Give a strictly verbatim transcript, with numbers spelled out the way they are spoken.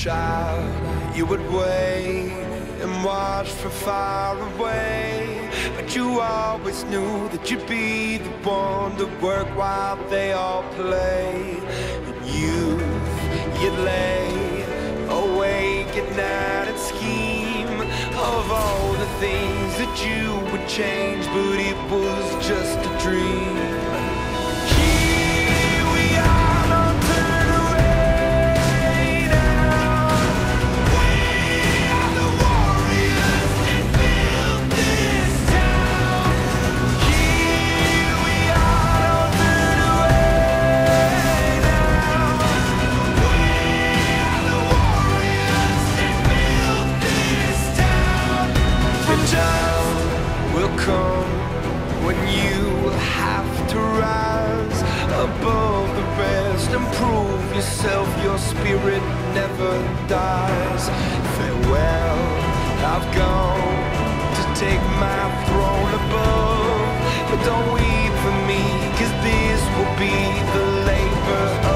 child, you would wait and watch from far away, but you always knew that you'd be the one to work while they all play. In youth, you'd lay awake at night and scheme of all the things that you would change, but it was just a dream. Will come when you have to rise above the rest and prove yourself. Your spirit never dies. Farewell, I've gone to take my throne above, but don't weep for me, 'cause this will be the labor of